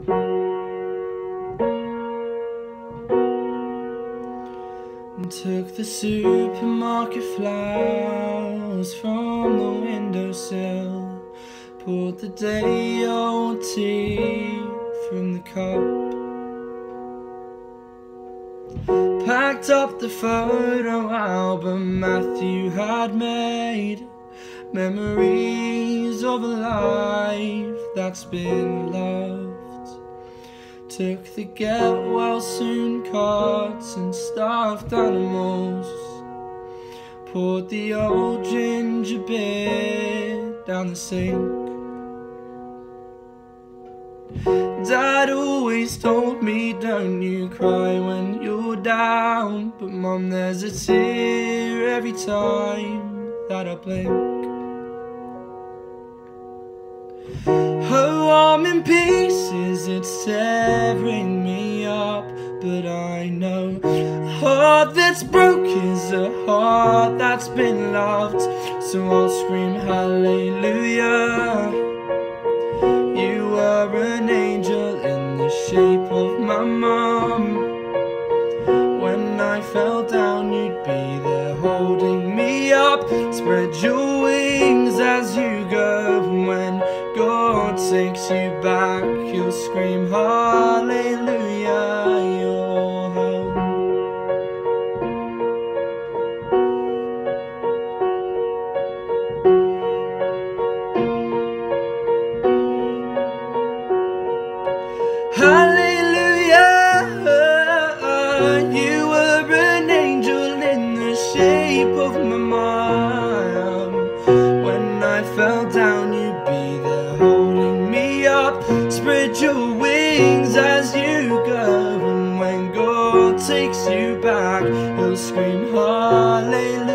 And took the supermarket flowers from the windowsill, poured the day-old tea from the cup, packed up the photo album Matthew had made, memories of a life that's been loved. Took the get-well-soon cards and stuffed animals, poured the old ginger beer down the sink. Dad always told me, don't you cry when you're down, but Mum, there's a tear every time that I blink. Oh, I'm in pieces, it's tearing me up, but I know a heart that's broke is a heart that's been loved. So I'll scream hallelujah. You were an angel in the shape of my mum. When I fell down, you'd be there holding me up. Spread your wings as you go. When God takes you back, you'll scream hallelujah, you're home. Hallelujah, you were an angel in the shape of my mom. When I fell down, you'd be there holding me up. Spread your wings as you go, and when God takes you back, you'll scream hallelujah.